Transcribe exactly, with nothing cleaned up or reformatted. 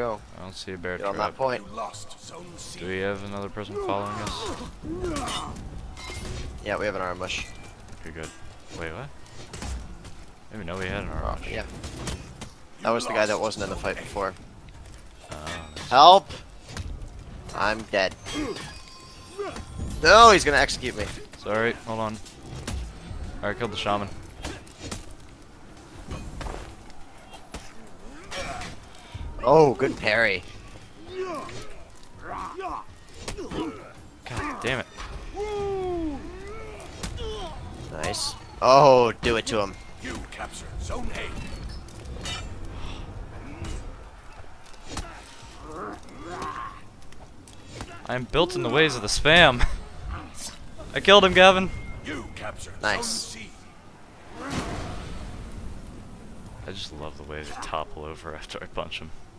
Go. I don't see a bear Get on trap. that point. Do we have another person following us? Yeah, we have an arm mush. Okay, good. Wait, what? I didn't even know we had an arm Oh, rush. yeah. That was the guy that wasn't in the fight before. Oh, Help! I'm dead. No, he's gonna execute me. sorry, hold on. Alright, killed the shaman. Oh, good parry. God damn it. Nice. Oh, do it to him. You capture Zone A. I am built in the ways of the spam. I killed him, Gavin. You capture Nice. Zone C. I just love the way they topple over after I punch him.